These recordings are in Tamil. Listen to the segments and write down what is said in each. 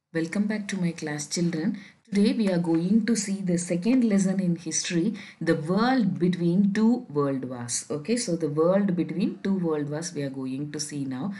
Welcome back to my class, children. Today we are going to see the second lesson in history, the world between two world wars. Okay, so the world between two world wars we are going to see now.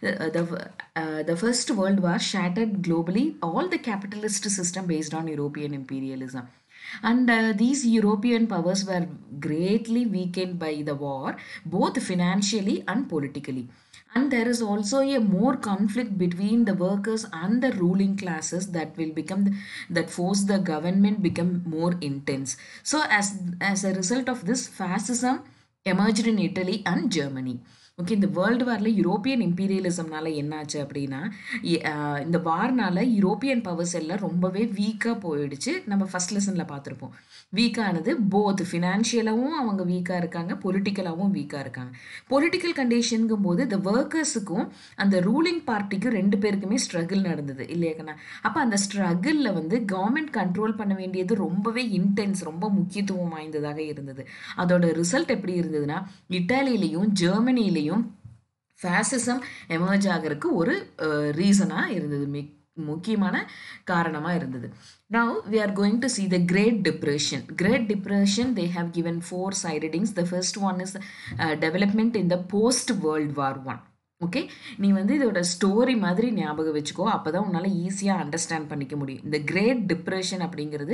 The first world war shattered globally all the capitalist system based on European imperialism. And these European powers were greatly weakened by the war, both financially and politically. And there is also a more conflict between the workers and the ruling classes that will become that force the government become more intense. So as a result of this, fascism emerged in Italy and Germany. Okay, இந்த வேர்ல்டு வாரில் யூரோப்பியன் இம்பீரியலிசம்னால என்னாச்சு அப்படின்னா இந்த வார்னால யூரோப்பியன் பவர்ஸ் எல்லாம் ரொம்பவே வீக்காக போயிடுச்சு. நம்ம ஃபர்ஸ்ட் லெசனில் பார்த்துருப்போம். வீக்கானது போத் ஃபினான்ஷியலாகவும் அவங்க வீக்காக இருக்காங்க, பொலிட்டிக்கலாகவும் வீக்காக இருக்காங்க. பொலிட்டிக்கல் கண்டிஷனுங்கும் போது இந்த ஒர்க்கர்ஸுக்கும் அந்த ரூலிங் பார்ட்டிக்கும் ரெண்டு பேருக்குமே ஸ்ட்ரகிள் நடந்தது இல்லையாக்கண்ணா. அப்போ அந்த ஸ்ட்ரகிளில் வந்து கவர்மெண்ட் கண்ட்ரோல் பண்ண வேண்டியது ரொம்பவே இன்டென்ஸ், ரொம்ப முக்கியத்துவம் வாய்ந்ததாக இருந்தது. அதோட ரிசல்ட் எப்படி இருந்ததுன்னா, இட்டாலியிலையும் ஜெர்மனிலையும் ஃபேசிசம் எமர்ஜ் ஆகிறதுக்கு ஒரு ரீசனாக இருந்தது, முக்கியமான காரணமாக இருந்தது. Now we are going to see the Great Depression. Great Depression, they have given four side headings. The first one is development in the post World War I. Okay, நீ வந்து இதோட ஸ்டோரி மாதிரி ஞாபகம் வச்சுக்கோ, அப்போ தான் உன்னால் ஈஸியாக அண்டர்ஸ்டாண்ட் பண்ணிக்க முடியும். இந்த கிரேட் டிப்ரெஷன் அப்படிங்கிறது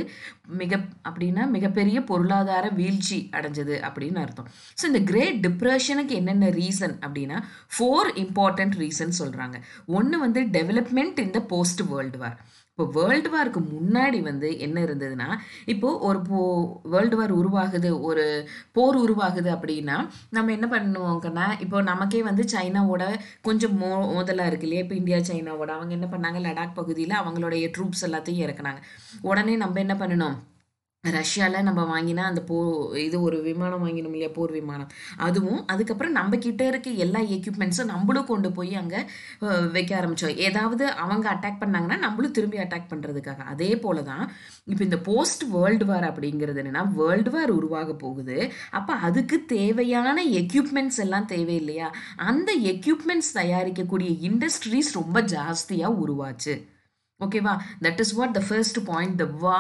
மிகப்பெரிய பொருளாதார வீழ்ச்சி அடைஞ்சது அப்படின்னு அர்த்தம். ஸோ இந்த கிரேட் டிப்ரெஷனுக்கு என்னென்ன ரீசன் அப்படின்னா 4 இம்பார்ட்டண்ட் ரீசன் சொல்கிறாங்க. ஒன்று வந்து development in the post world war. இப்போ வேர்ல்டு வாருக்கு முன்னாடி வந்து என்ன இருந்ததுன்னா, இப்போது ஒரு வேர்ல்டு வார் உருவாகுது, ஒரு போர் உருவாகுது அப்படின்னா நம்ம என்ன பண்ணுவோங்கன்னா, இப்போ நமக்கே வந்து சைனாவோட கொஞ்சம் மோதலாக இருக்கு இல்லையா. இப்போ இந்தியா சைனாவோட அவங்க என்ன பண்ணாங்க, லடாக் பகுதியில் அவங்களுடைய ட்ரூப்ஸ் எல்லாத்தையும் இறக்குனாங்க. உடனே நம்ம என்ன பண்ணணும், ரஷ்யாவில் நம்ம வாங்கினா அந்த இது ஒரு விமானம் வாங்கினோம் இல்லையா, போர் விமானம், அதுவும் அதுக்கப்புறம் நம்ம கிட்ட இருக்க எல்லா எக்யூப்மெண்ட்ஸும் நம்மளும் கொண்டு போய் அங்கே வைக்க ஆரம்பித்தோம். ஏதாவது அவங்க அட்டாக் பண்ணாங்கன்னா நம்மளும் திரும்பி அட்டாக் பண்ணுறதுக்காக. அதே போல தான் இப்போ இந்த போஸ்ட் வேர்ல்டு வார் அப்படிங்கிறது என்னென்னா, வேர்ல்டு வார் உருவாக போகுது. அப்போ அதுக்கு தேவையான எக்யூப்மெண்ட்ஸ் எல்லாம் தேவை இல்லையா, அந்த எக்யூப்மெண்ட்ஸ் தயாரிக்கக்கூடிய இண்டஸ்ட்ரீஸ் ரொம்ப ஜாஸ்தியாக உருவாச்சு. ஓகேவா, that is what the first point.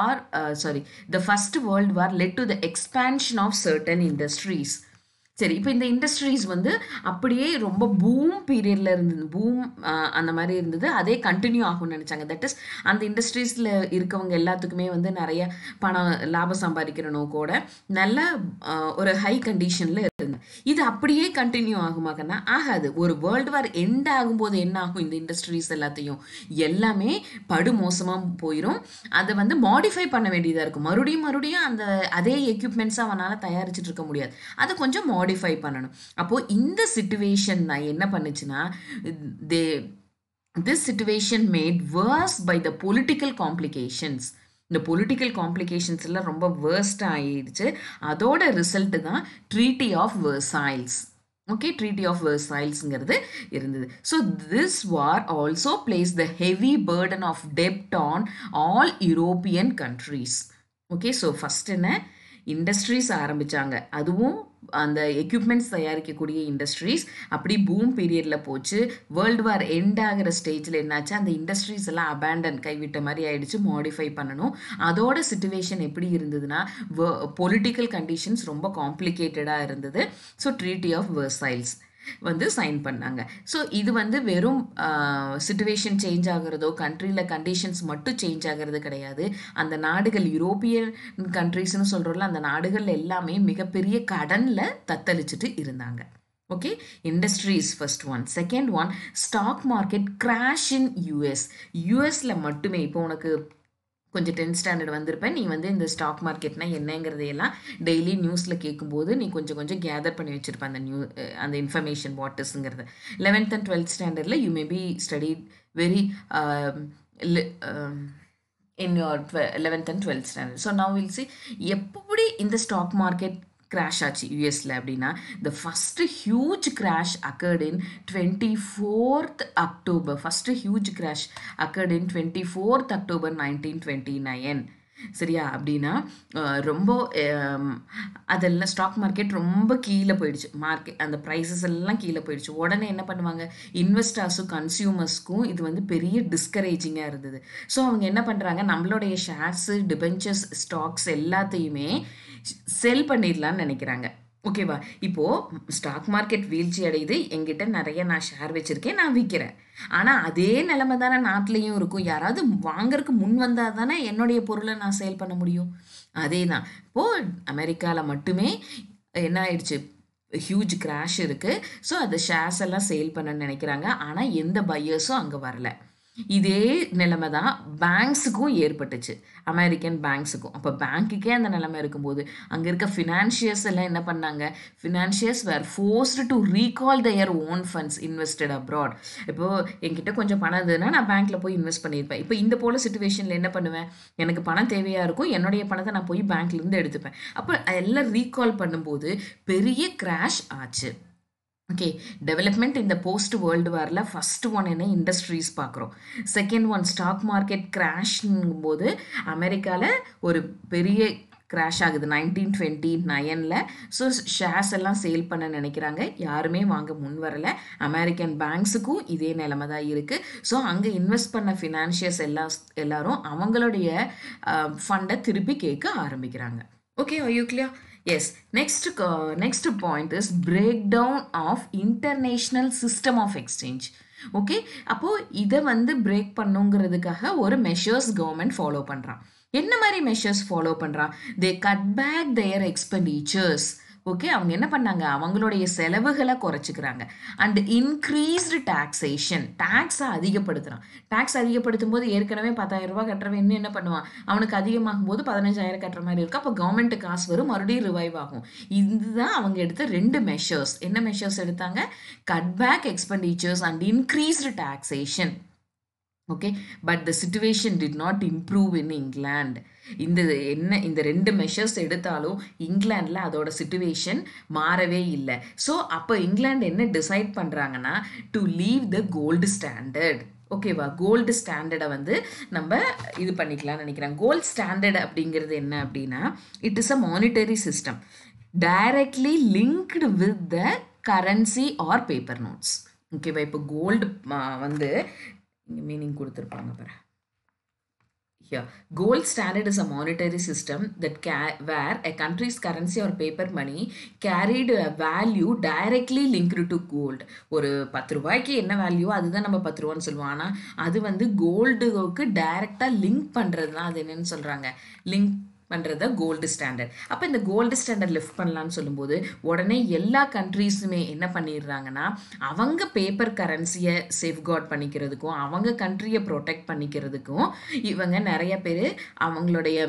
The first world war led to the expansion of certain industries. சரி, இப்போ இந்த இண்டஸ்ட்ரீஸ் வந்து அப்படியே ரொம்ப பூம் பீரியடில் இருந்தது, பூம் அந்த மாதிரி இருந்தது. அதே கண்டினியூ ஆகும்னு நினச்சாங்க. தட் இஸ் அந்த இண்டஸ்ட்ரீஸில் இருக்கவங்க எல்லாத்துக்குமே வந்து நிறைய பணம் லாபம் சம்பாதிக்கிறனும் கூட நல்ல ஒரு ஹை கண்டிஷனில் இருந்தது. இது அப்படியே கண்டினியூ ஆகுமாக்கன்னா ஆகாது. ஒரு வேர்ல்டு வார் எண்ட் ஆகும்போது என்ன ஆகும், இந்த இண்டஸ்ட்ரீஸ் எல்லாமே படு மோசமாக போயிடும். அதை வந்து மாடிஃபை பண்ண வேண்டியதாக இருக்கும். மறுபடியும் அந்த அதே எக்யூப்மெண்ட்ஸை அவனால் தயாரிச்சுட்டு இருக்க முடியாது. அதை கொஞ்சம் மாடிஃபை பண்ணணும். அப்போது இந்த சிச்சுவேஷன் தான் என்ன பண்ணுச்சுன்னா, this situation made worse by the political complications. இந்த பொலிட்டிக்கல் காம்ப்ளிகேஷன்ஸ் எல்லாம் ரொம்ப வேர்ஸ்டாக ஆயிடுச்சு. அதோட ரிசல்ட்டு தான் treaty of Versailles. Okay, treaty of வெர்சாய்ல்ஸுங்கிறது இருந்தது. So this war also places the heavy burden of டெப்ட் on all European countries. Okay, so first என்ன, இண்டஸ்ட்ரீஸ் ஆரம்பித்தாங்க, அதுவும் அந்த எக்யூப்மெண்ட்ஸ் தயாரிக்கக்கூடிய இண்டஸ்ட்ரீஸ் அப்படி பூம் பீரியடில் போச்சு. வேர்ல்டு வார் எண்ட் ஆகிற ஸ்டேஜில் என்னாச்சு, அந்த இண்டஸ்ட்ரீஸ் எல்லாம் அபேண்டன், கைவிட்ட மாதிரி ஆயிடுச்சு, மாடிஃபை பண்ணணும். அதோட சிச்சுவேஷன் எப்படி இருந்ததுன்னா, பொலிட்டிக்கல் கண்டிஷன்ஸ் ரொம்ப காம்ப்ளிகேட்டடாக இருந்தது. ஸோ ட்ரீட்டி ஆஃப் வெர்சாய்ல்ஸ் வந்து சைன் பண்ணாங்க. ஸோ இது வந்து வெறும் சிச்சுவேஷன் சேஞ்ச் ஆகிறதோ, கண்ட்ரியில் கண்டிஷன்ஸ் மட்டும் சேஞ்ச் ஆகிறது கிடையாது. அந்த நாடுகள் யூரோப்பியன் கண்ட்ரிஸ்னு சொல்கிறோம்ல, அந்த நாடுகள் எல்லாமே மிகப்பெரிய கடனில் தத்தளிச்சுட்டு இருந்தாங்க. Okay, industries first one. Second one, stock market crash in யூஎஸில் மட்டுமே. இப்போ உனக்கு கொஞ்சம் 10th ஸ்டாண்டர்ட் வந்திருப்பேன், நீ வந்து இந்த ஸ்டாக் மார்க்கெட்னா என்னங்கிறதையெல்லாம் டெய்லி நியூஸில் கேட்கும்போது நீ கொஞ்சம் கேதர் பண்ணி வச்சுருப்பேன் அந்த இன்ஃபர்மேஷன் வாட்டர்ஸுங்கிறது. 11th and 12th ஸ்டாண்டர்டில் you may be studied very in your 11th and 12th standard. So now we'll see எப்படி இந்த ஸ்டாக் மார்க்கெட் கிராஷ் ஆச்சு யூஎஸில் அப்படின்னா, the first huge crash occurred in 24th October. First huge crash occurred in 24th October 1929. சரியா? அப்படின்னா ரொம்ப அதெல்லாம் ஸ்டாக் மார்க்கெட் ரொம்ப கீழே போயிடுச்சு. அந்த ப்ரைஸஸ் எல்லாம் கீழே போயிடுச்சு. உடனே என்ன பண்ணுவாங்க, இன்வெஸ்டர்ஸும் கன்சியூமர்ஸ்க்கும் இது வந்து பெரிய டிஸ்கரேஜிங்காக இருந்தது. ஸோ அவங்க என்ன பண்ணுறாங்க, நம்மளுடைய ஷேர்ஸு, டிபென்ச்சர்ஸ், ஸ்டாக்ஸ் எல்லாத்தையுமே செல் பண்ணிடலான்னு நினைக்கிறாங்க. ஓகேவா? இப்போது ஸ்டாக் மார்க்கெட் வீழ்ச்சி அடையுது, என்கிட்ட நிறைய நான் ஷேர் வச்சுருக்கேன், நான் விற்கிறேன். ஆனால் அதே நிலைமை தானே நாட்டிலையும் இருக்கும். யாராவது வாங்கறதுக்கு முன் வந்தால் தானே என்னுடைய பொருளை நான் சேல் பண்ண முடியும். அதே தான் இப்போது அமெரிக்காவில் மட்டுமே என்ன ஆயிடுச்சு, ஹியூஜ் கிராஷ் இருக்குது. ஸோ அந்த ஷேர்ஸ் எல்லாம் சேல் பண்ண நினைக்கிறாங்க. ஆனால் எந்த பையர்ஸும் அங்கே வரல. இதே நிலைமை தான் பேங்க்ஸுக்கும் ஏற்பட்டுச்சு, அமெரிக்கன் பேங்க்ஸுக்கும். அப்போ பேங்க்குக்கே அந்த நிலைமை இருக்கும்போது அங்கே இருக்க ஃபினான்ஷியர்ஸ் எல்லாம் என்ன பண்ணாங்க, financiers were forced to recall their own funds invested abroad. இப்போது என்கிட்ட கொஞ்சம் பணம் இருந்ததுன்னா நான் பேங்க்கில் போய் இன்வெஸ்ட் பண்ணியிருப்பேன். இப்போ இந்த போல சுச்சுவேஷனில் என்ன பண்ணுவேன், எனக்கு பணம் தேவையாக இருக்கும், என்னுடைய பணத்தை நான் போய் பேங்க்லேருந்து எடுத்துப்பேன். அப்போ எல்லாம் ரீகால் பண்ணும்போது பெரிய கிராஷ் ஆச்சு. ஓகே, டெவலப்மெண்ட் இந்த போஸ்ட் வேர்ல்டு வாரில் ஃபஸ்ட்டு ஒன் என்ன, இண்டஸ்ட்ரீஸ் பார்க்குறோம். செகண்ட் ஒன் ஸ்டாக் மார்க்கெட் கிராஷ்ங்கும் போது அமெரிக்காவில் ஒரு பெரிய கிராஷ் ஆகுது 1929. ஸோ ஷேர்ஸ் எல்லாம் சேல் பண்ண நினைக்கிறாங்க, யாருமே வாங்க முன் வரலை. அமெரிக்கன் பேங்க்ஸுக்கும் இதே நிலைமை தான் இருக்குது. ஸோ அங்கே இன்வெஸ்ட் பண்ண ஃபினான்ஷியர்ஸ் எல்லாரும் அவங்களுடைய ஃபண்டை திருப்பி கேட்க ஆரம்பிக்கிறாங்க. Okay, are you clear? Yes, next point is breakdown of international system of exchange. Okay, அப்போது இதை வந்து பிரேக் பண்ணுங்கிறதுக்காக ஒரு மெஷர்ஸ் கவர்மெண்ட் ஃபாலோ பண்ணுறான். என்ன மாதிரி மெஷர்ஸ் ஃபாலோ பண்ணுறான், they cut back their expenditures. Okay, அவங்க என்ன பண்ணாங்க, அவங்களுடைய செலவுகளை குறைச்சிக்கிறாங்க. அண்ட் இன்க்ரீஸ்டு டாக்ஸேஷன், டேக்ஸை அதிகப்படுத்துகிறான். டேக்ஸ் அதிகப்படுத்தும் போது ஏற்கனவே 10,000 ரூபா கட்டுறவன் இன்னும் என்ன பண்ணுவான், அவனுக்கு அதிகமாகும் போது 15,000 கட்டுற மாதிரி இருக்கும். அப்போ கவர்மெண்ட்டு காசு வரும், மறுபடியும் ரிவைவ் ஆகும். இதுதான் அவங்க எடுத்த 2 மெஷர்ஸ். என்ன மெஷர்ஸ் எடுத்தாங்க, cut back expenditures and increased taxation. Okay, but the situation did not improve in England. இந்த 2 மெஷர்ஸ் எடுத்தாலும் இங்கிலாண்டில் அதோட சிச்சுவேஷன் மாறவே இல்லை. ஸோ அப்போ இங்கிலாந்து என்ன டிசைட் பண்ணுறாங்கன்னா, to leave the gold standard. ஓகேவா, கோல்டு ஸ்டாண்டர்டை வந்து நம்ம இது பண்ணிக்கலாம்னு நினைக்கிறாங்க. கோல்டு ஸ்டாண்டர்ட் அப்படிங்கிறது என்ன அப்படின்னா, it is a monetary system directly linked with the currency or paper notes. ஓகேவா, இப்போ கோல்டு வந்து இங்கே மீனிங் கொடுத்துருப்பாங்க பாரு. Here, gold standard is a monetary system that where a country's currency or paper money carried a value directly linked to gold. ஒரு 10 ரூபாய்க்கு என்ன வேல்யூ அதுதான் நம்ம 10 ரூபான்னு சொல்லுவோம். ஆனால் அது வந்து கோல்டுக்கு டைரெக்டாக லிங்க் பண்ணுறது தான் அது என்னன்னு சொல்கிறாங்க, லிங்க் பண்ணுறது கோல்டு ஸ்டாண்டர்ட். அப்போ இந்த கோல்டு ஸ்டாண்டர்ட் லிஃப்ட் பண்ணலான்னு சொல்லும்போது உடனே எல்லா கண்ட்ரீஸுமே என்ன பண்ணிடுறாங்கன்னா, அவங்க பேப்பர் கரன்சியை சேஃப்கார்ட் பண்ணிக்கிறதுக்கும் அவங்க கண்ட்ரியை ப்ரொடெக்ட் பண்ணிக்கிறதுக்கும் இவங்க நிறைய பேர் அவங்களுடைய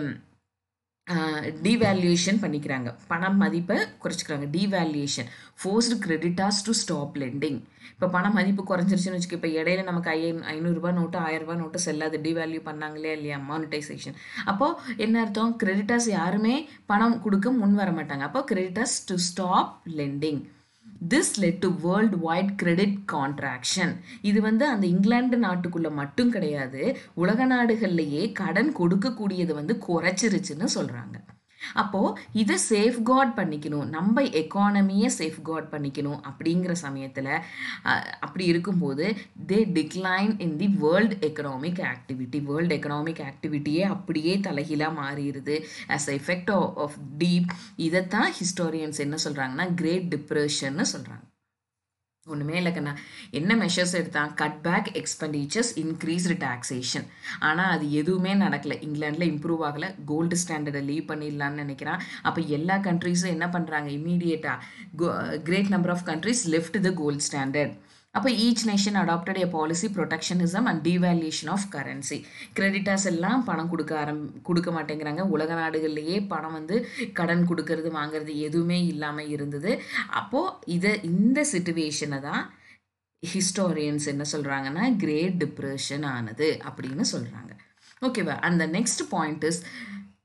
டிவேல்யூஷன் பண்ணிக்கிறாங்க, பண மதிப்பை குறைச்சிக்கிறாங்க. Devaluation forced creditors to stop lending. இப்போ பண மதிப்பு குறைஞ்சிருச்சுன்னு வச்சுக்க, இப்போ இடையில நமக்கு 500 ரூபா நோட்டு 1000 ரூபா நோட்டு செல்லாது, டிவேல்யூ பண்ணாங்களே இல்லையா, மானிட்டைசேஷன். அப்போது என்ன அர்த்தம், கிரெடிட்டார்ஸ் யாருமே பணம் கொடுக்க முன் வர மாட்டாங்க. அப்போ creditors to stop lending. This led to worldwide credit contraction. இது வந்து அந்த இங்கிலாந்து நாட்டுக்குள்ள மட்டும் கிடையாது, உலக நாடுகள்லையே கடன் கொடுக்கக்கூடியது வந்து குறைச்சிருச்சுன்னு சொல்றாங்க. அப்போது இதை சேஃப்கார்ட் பண்ணிக்கணும், நம்ம எக்கானமியை சேஃப்கார்ட் பண்ணிக்கணும். அப்படிங்கிற சமயத்தில் அப்படி இருக்கும்போது they decline in the world economic activity. World economic ஆக்டிவிட்டியே அப்படியே தலைகீழாக மாறிடுது ஆஸ் எஃபெக்ட் ஆஃப் டீப். இதைத்தான் ஹிஸ்டோரியன்ஸ் என்ன சொல்கிறாங்கன்னா கிரேட் டிப்ரெஷன்னு சொல்கிறாங்க. ஒன்றுமே இல்லைக்கண்ணா, என்ன மெஷர்ஸ் எடுத்தான், cut back expenditures, increased taxation. ஆனால் அது எதுவுமே நடக்கலை, இங்கிலாண்டில் இம்ப்ரூவ் ஆகலை. கோல்டு ஸ்டாண்டர்டை லீவ் பண்ணிடலான்னு நினைக்கிறான். அப்போ எல்லா கண்ட்ரீஸும் என்ன பண்ணுறாங்க, இமீடியட்டாக great number of countries left the gold standard. அப்போ each nation adapted a policy protectionism and devaluation of currency. Creditors எல்லாம் பணம் கொடுக்க மாட்டேங்கிறாங்க. உலக நாடுகள்லேயே பணம் வந்து கடன் கொடுக்கறது வாங்கிறது எதுவுமே இல்லாமல் இருந்தது. அப்போது இந்த சிச்சுவேஷனை தான் ஹிஸ்டோரியன்ஸ் என்ன சொல்கிறாங்கன்னா கிரேட் டிப்ரெஷன் ஆனது அப்படின்னு சொல்கிறாங்க. ஓகேவா, அந்த next point is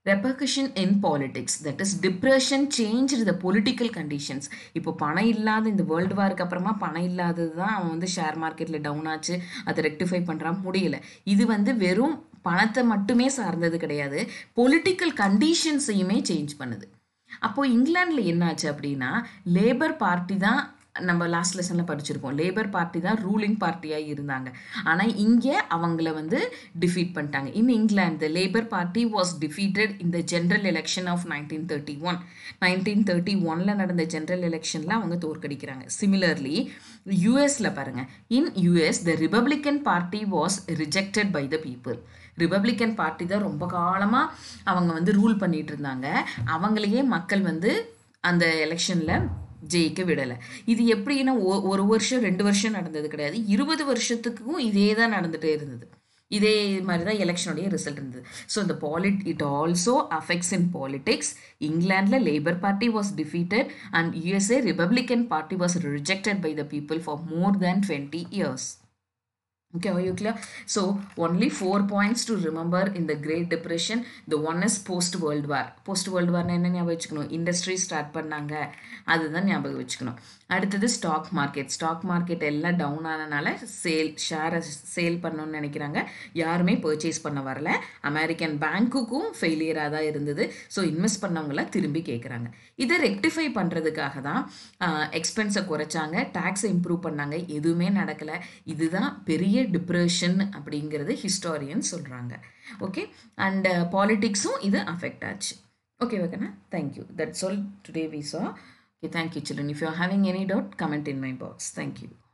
repercussion in politics, that is depression changed the political conditions. இப்போ பணம் இல்லாத இந்த வேர்ல்டு வாருக்கு அப்புறமா பணம் இல்லாதது தான் அவன் வந்து ஷேர் மார்க்கெட்டில் டவுன் ஆச்சு, அதை ரெக்டிஃபை பண்ணுறான், முடியல. இது வந்து வெறும் பணத்தை மட்டுமே சார்ந்தது கிடையாது, பொலிட்டிக்கல் கண்டிஷன்ஸையுமே சேஞ்ச் பண்ணுது. அப்போது இங்கிலாண்டில் என்னாச்சு அப்படின்னா, லேபர் பார்ட்டி தான், நம்ம லாஸ்ட் லெசனில் படிச்சிருப்போம், லேபர் பார்ட்டி தான் ரூலிங் பார்ட்டியாக இருந்தாங்க. ஆனால் இங்கே அவங்கள வந்து டிஃபீட் பண்ணிட்டாங்க. In England the labour party was defeated in the general election of 1931. 1931 நடந்த ஜென்ரல் எலெக்ஷனில் அவங்க தோற்கடிக்கிறாங்க. சிமிலர்லி யூஎஸில் பாருங்கள், in US the Republican party was rejected by the people. Republican party தான் ரொம்ப காலமாக அவங்க வந்து ரூல் பண்ணிட்டு இருந்தாங்க, அவங்களையே மக்கள் வந்து அந்த எலெக்ஷனில் ஜெயிக்க விடலை. இது எப்படின்னா ஒரு வருஷம் 2 வருஷம் நடந்தது கிடையாது, 20 வருஷத்துக்கும் இதே தான் நடந்துகிட்டே இருந்தது. இதே மாதிரி தான் எலெக்ஷனுடைய ரிசல்ட் இருந்தது. ஸோ இந்த it also affects in politics. இங்கிலாண்டில் labour party was defeated and USA Republican party was rejected by the people for more than 20 years. Okay, are you clear? So only 4 points to remember in the Great Depression. The one is post World War. Post World War என்ன ஞாபகம் வச்சுக்கணும், இண்டஸ்ட்ரி ஸ்டார்ட் பண்ணாங்க, அதுதான் ஞாபகம் வச்சுக்கணும். அடுத்தது ஸ்டாக் மார்க்கெட். ஸ்டாக் மார்க்கெட் எல்லாம் டவுன் ஆனனால ஷேரை சேல் பண்ணணும்னு நினைக்கிறாங்க, யாருமே பர்ச்சேஸ் பண்ண வரல. அமெரிக்கன் பேங்க்குக்கும் ஃபெயிலியராக தான் இருந்தது. ஸோ இன்வெஸ்ட் பண்ணவங்களாம் திரும்பி கேட்குறாங்க. இதை ரெக்டிஃபை பண்ணுறதுக்காக தான் எக்ஸ்பென்ஸை குறைச்சாங்க, டேக்ஸை இம்ப்ரூவ் பண்ணாங்க, எதுவுமே நடக்கலை. இதுதான் பெரிய டிப்ரெஷன் அப்படிங்கிறது ஹிஸ்டாரியன் சொல்கிறாங்க. ஓகே, அண்ட் பாலிட்டிக்ஸும் இது அஃபெக்ட் ஆச்சு. ஓகே ஓகேண்ணா, thank you. That's all today we saw. Okay, thank you children. If you are having any doubt, comment in my box. Thank you.